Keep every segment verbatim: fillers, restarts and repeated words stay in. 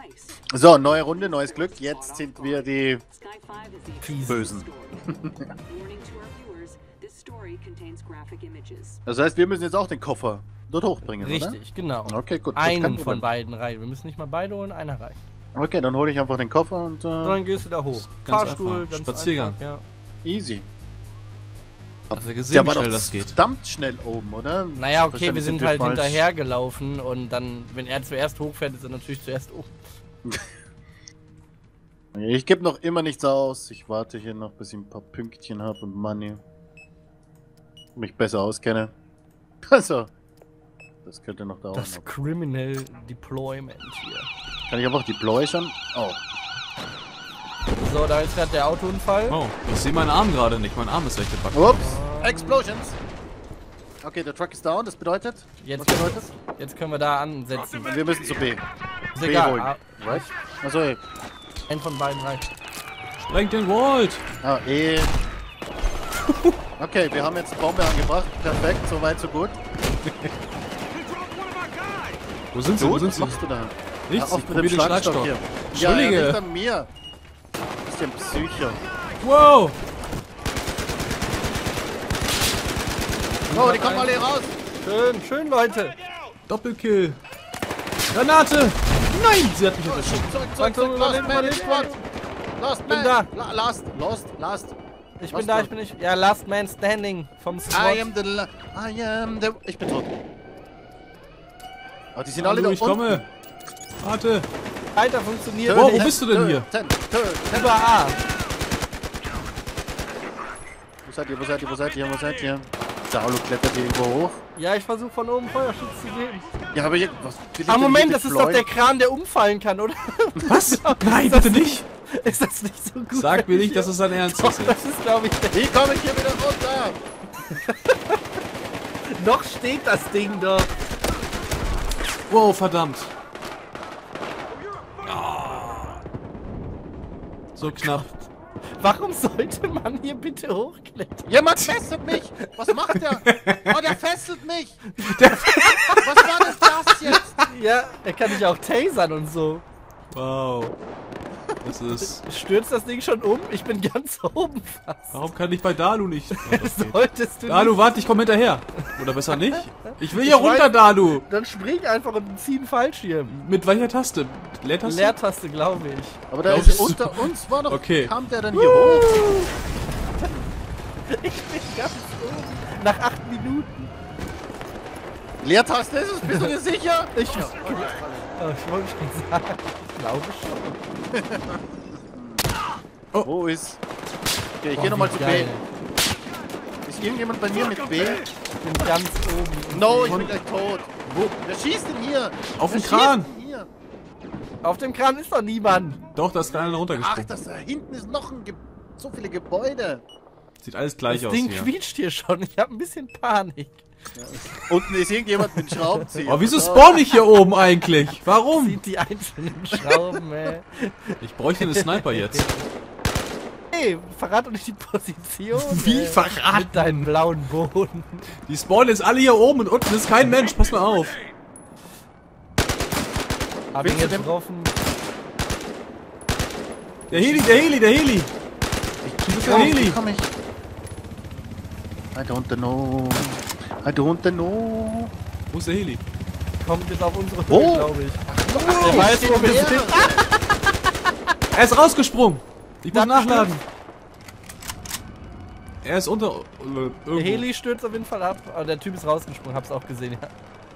So, neue Runde, neues Glück. Jetzt sind wir die Bösen. Das heißt, wir müssen jetzt auch den Koffer dort hochbringen, Richtig, oder? genau. Okay, gut. Einen von beiden rein. Wir müssen nicht mal beide holen, einer reicht. Okay, dann hole ich einfach den Koffer und... Äh, dann gehst du da hoch. Ganz Fahrstuhl, einfach. ganz Spaziergang. einfach, ja. Easy. Hast du gesehen, Der wie war schnell doch das geht? verdammt schnell oben, oder? Naja, okay, wir Wahrscheinlich sind wir halt falsch. hinterhergelaufen und dann, wenn er zuerst hochfährt, ist er natürlich zuerst oben. Ich gebe noch immer nichts aus. Ich warte hier noch, bis ich ein paar Pünktchen habe und Money. Mich besser auskenne. Also, das könnte noch dauern. Das Criminal Deployment hier. Kann ich einfach Deploy schon? Oh. So, da ist gerade der Autounfall. Oh, ich sehe meinen Arm gerade nicht. Mein Arm ist weggepackt. Ups! Explosions! Okay, der Truck ist down. Das bedeutet? Jetzt, Was bedeutet? jetzt können wir da ansetzen. Wir müssen zu B. Ist B egal. holen. Ah, Right? Achso, E. ein von beiden reicht. Sprengt den Vault! Ah, E. Okay, wir haben jetzt Bombe angebracht. Perfekt, so weit, so gut. Wo sind sie? Wo Was sind sie? machst du da? Nichts, Ah, ich probiere den Schlagstock. hier. Entschuldige. Ja, ja, nicht an mir. Bisschen Psycho. Wow! Oh, die kommen alle hier raus. Schön, schön, Leute. Doppelkill! Granate! Nein! Sie hat mich erwischt. Zurück, zurück, Sag zurück. so, Last überlebt, man in überlebt, front. Last Bin man. da. La last, lost, last. Ich Was bin da, denn? ich bin nicht. Ja, Last Man Standing vom Squad. I am the la I am the... Ich bin tot. Oh, die sind alle Hallo, da ich unten. komme! Warte! Alter, funktioniert Wow, wo nicht. bist du denn hier? Ten, ten, ten. Über A. Wo seid ihr, wo seid ihr, wo seid ihr, wo seid ihr? Saulo klettert hier irgendwo hoch. Ja, ich versuche von oben Feuerschutz zu geben. Ja, aber hier... Was, will ich Ah, denn Moment, hier das ist doch der deployen? Kran, der umfallen kann, oder? Was? Nein, Ist das bitte nicht! Ist das nicht so gut? Sag mir wenn nicht, ich- dass es dein Ernst Doch, ist. das ist, glaube ich, der... Wie komme ich hier wieder runter? Noch steht das Ding doch. Wow, verdammt! Ah. So knapp. Warum sollte man hier bitte hochklettern? Jemand fesselt mich! Was macht der? Oh, der fesselt mich! Was war das, das jetzt? Ja, er kann dich auch tasern und so. Wow. Das ist... Stürzt das Ding schon um? Ich bin ganz oben fast. Warum kann ich bei Dalu nicht? Oh, das geht. Solltest du Dalu, nicht. warte, ich komme hinterher. Oder besser nicht? Ich will hier Ich runter, weiß- Dalu! Dann spring einfach und zieh einen Fallschirm. Mit welcher Taste? Leertaste? Leertaste, glaube ich. Aber da Glaubst ist du? unter uns war doch... Okay. Kam der dann hier hoch? Ich bin ganz oben. Nach acht Minuten. Leertaste ist es, bist du dir sicher? Ich, oh, ich wollte schon sagen. Ich glaube schon. Wo ist... Okay, ich Oh, gehe nochmal wie zu B. geil. Ist irgendjemand bei mir mit B? Ich bin ganz oben. No, ich bin gleich tot. Wo? Wer schießt denn hier? Auf Wer den Kran. schießt denn hier? Auf dem Kran ist doch niemand. Doch, da ist einer Ach, runtergesprungen. das da hinten ist noch ein... Ge so viele Gebäude. Sieht alles gleich Das aus Ding hier. quietscht hier schon. Ich habe ein bisschen Panik. Unten ist irgendjemand mit Schraubenzieher. Oh, wieso spawn ich hier oben eigentlich? Warum? Sieht die einzelnen Schrauben, ey. Ich bräuchte einen Sniper jetzt. Hey, verrat doch nicht die Position. Wie ey. verraten? Mit deinem blauen Boden. Die spawnen jetzt alle hier oben und unten ist kein Mensch. Pass mal auf. Hab ihn Willst du dem- getroffen. Der Heli, der Heli, der Heli. Das ist der Heli. Wie komm ich? I don't know. I don't know. Wo ist der Heli? Kommt jetzt auf unsere Wo? Höhe, glaube ich. Oh, Der weiß, wo wir wer? sind. Er ist rausgesprungen. Ich muss Das nachladen. Er ist unter... äh, Der irgendwo. Heli stürzt auf jeden Fall ab. Aber der Typ ist rausgesprungen, hab's auch gesehen, ja.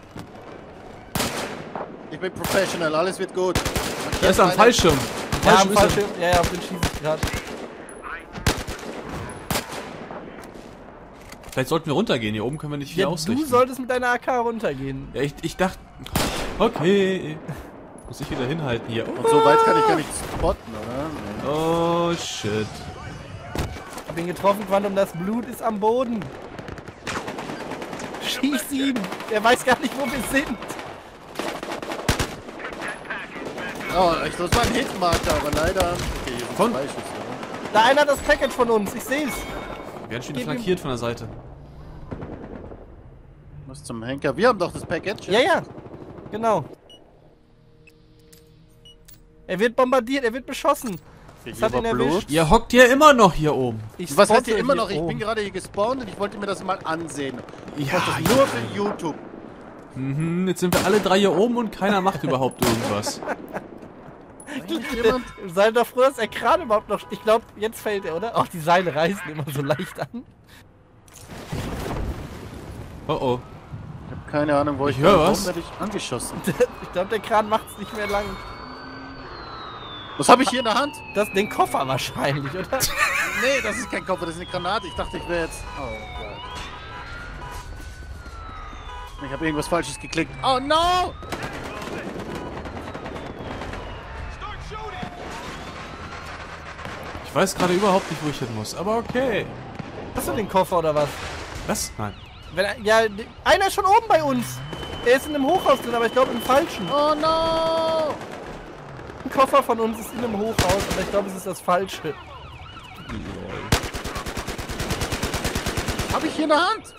Ich bin professional, alles wird gut. Er ist am Fallschirm. Am Ja, Fallschirm am ist er. Fallschirm. Ja, ja, auf den schieße ich gerade. Vielleicht sollten wir runtergehen. Hier oben können wir nicht viel Ja, du ausrichten. solltest mit deiner A K runtergehen. Ja, ich, ich dachte... Okay. Muss ich wieder hinhalten hier. Und so weit kann ich gar nicht spotten, oder? Oh, shit. Hab ihn getroffen, Quantum, das Blut ist am Boden. Schieß ihn! Er weiß gar nicht, wo wir sind. Oh, ich, das war ein Hitmarker, aber leider... Okay, hier sind Von- zwei Schüsse, oder? Da einer hat das Package von uns, ich seh's. Wir werden schon Gib ihm- flankiert von der Seite. Was zum Henker? Wir haben doch das Package. Ja, ja. Genau. Er wird bombardiert, er wird beschossen. Hier Das hat war ihn Blut. erwischt. Ihr hockt ja immer noch hier oben. Ich Was hat spotte ihr immer hier noch? Ich oben. bin gerade hier gespawnt und ich wollte mir das mal ansehen. Ich Ja, wollte das nur für YouTube. Mhm, jetzt sind wir alle drei hier oben und keiner macht überhaupt irgendwas. Eigentlich jemand? Sei doch froh, dass er gerade überhaupt noch... Ich glaube, jetzt fällt er, oder? Auch die Seile reißen immer so leicht an. Oh oh. Ich habe keine Ahnung, wo Ich ich hör war. was. Warum werde ich angeschossen? Ich glaube, der Kran macht es nicht mehr lang. Was habe ich hier in der Hand? Das den Koffer wahrscheinlich, oder? Nee, das ist kein Koffer, das ist eine Granate. Ich dachte, ich wäre jetzt... Oh Gott. Ich habe irgendwas Falsches geklickt. Oh no! Ich weiß gerade überhaupt nicht, wo ich hin muss, aber okay. Hast du den Koffer oder was? Was? Nein. Wenn er, ja, einer ist schon oben bei uns. Er ist in einem Hochhaus drin, aber ich glaube im falschen. Oh no! Ein Koffer von uns ist in einem Hochhaus, aber ich glaube, es ist das falsche. Habe ich hier in der Hand?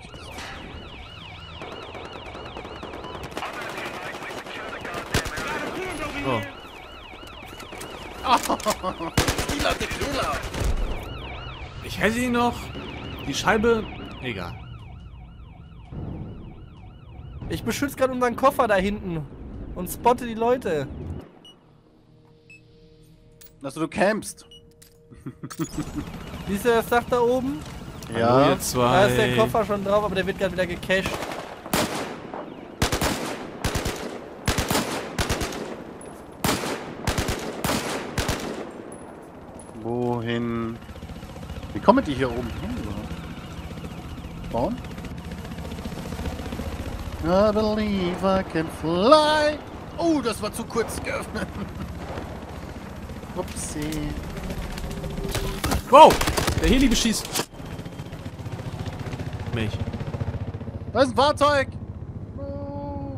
Oh. Killer, der Killer! Ich hätte ihn noch. Die Scheibe. Egal. Ich beschütze gerade unseren Koffer da hinten und spotte die Leute. Also du campst. Siehst du das Dach da oben? Hallo, ihr zwei. Da ist der Koffer schon drauf, aber der wird gerade wieder gecached. Wohin? Wie kommen die hier oben hin? Bauen? I believe I can fly. Oh, das war zu kurz geöffnet. Upsi. Wow! Der Heli beschießt. Mich. Da ist ein Fahrzeug. Oh.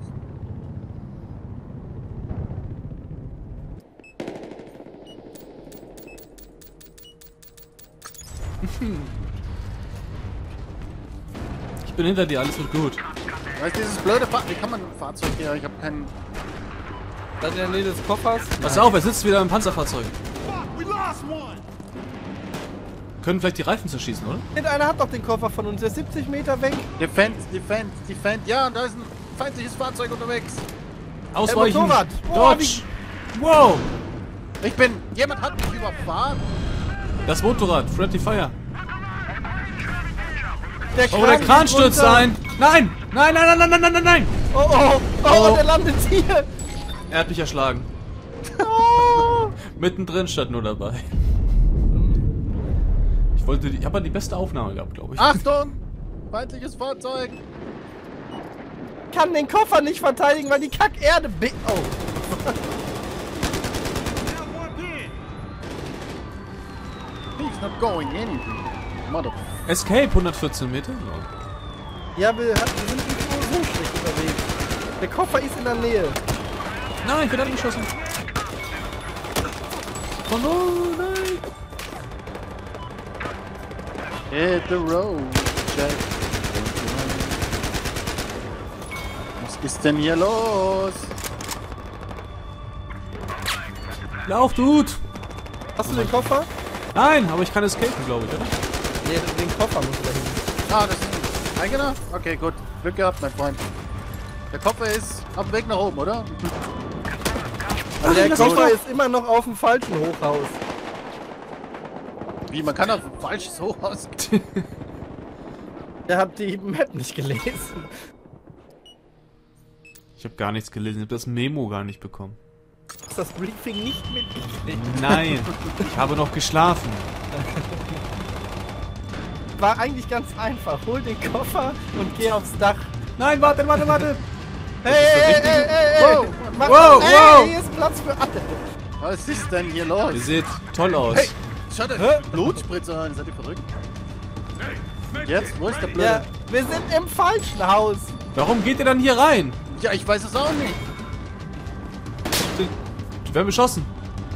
Ich bin hinter dir, alles wird gut. Da ist dieses blöde Fahrzeug. Wie kann man ein Fahrzeug hier? Ich habe keinen... Da in der Nähe des Koffers. Pass auf, er sitzt wieder im Panzerfahrzeug. Können vielleicht die Reifen zerschießen, oder? Einer hat doch den Koffer von uns, der ist siebzig Meter weg. Defend, defend, defend. Ja, und da ist ein feindliches Fahrzeug unterwegs. Ausweichen. Motorrad. Boah, Dodge. Wow! Ich bin... Jemand hat mich überfahren. Das Motorrad. Friendly Fire. Der Oh, der Kran ist stürzt runter. ein. Nein! Nein, nein, nein, nein, nein, nein, nein, nein! Oh, oh, oh, Oh. und er landet hier. Er hat mich erschlagen. Oh. Mittendrin stand nur dabei. Ich wollte die... Ich habe die beste Aufnahme gehabt, glaube ich. Achtung! Feindliches Fahrzeug. Kann den Koffer nicht verteidigen, weil die Kackerde... be- Oh. He's not going in. Mother... Escape, hundertvierzehn Meter. Ja, wir, hat- wir sind nicht so schlecht unterwegs. Der Koffer ist in der Nähe. Nein, ich bin angeschossen. Oh no, nein. Hit the road, Jack. Was ist denn hier los? Lauf, Dude! Hast du den Koffer? Nein, aber ich kann escapen, glaube ich, oder? Nee, den Koffer musst du da hin. Ah, das ist ein eigener? Okay, gut. Glück gehabt, mein Freund. Der Koffer ist auf dem Weg nach oben, oder? Aber der das Koffer ist ist immer noch auf dem falschen Hochhaus. Wie, man kann auf ein falsches Hochhaus... Der hat die Map nicht gelesen. Ich habe gar nichts gelesen, ich habe das Memo gar nicht bekommen. Du hast das Briefing nicht mitgekriegt. Nein, ich habe noch geschlafen. War eigentlich ganz einfach. Hol den Koffer und geh aufs Dach. Nein, warte, warte, warte. Hey, hey, hey, hey, hey! Wow. Mach, Wow, hey, wow. hier ist Platz für alle. Was ist denn hier los? Ihr seht toll aus. Hey, schaut euch Blutspritzer an. Seid ihr verrückt? Jetzt? Wo ist der Blöde? Ja, wir sind im falschen Haus. Warum geht ihr dann hier rein? Ja, ich weiß es auch nicht. Wir werden beschossen.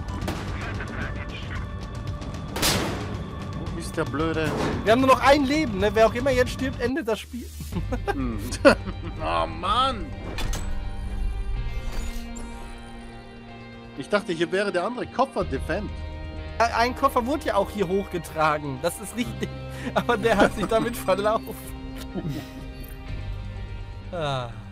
Wo ist der Blöde? Wir haben nur noch ein Leben, ne? Wer auch immer jetzt stirbt, endet das Spiel. Hm. Oh Mann! Ich dachte, hier wäre der andere Koffer Defend. Ein Koffer wurde ja auch hier hochgetragen. Das ist richtig. Aber der hat sich damit verlaufen. ah.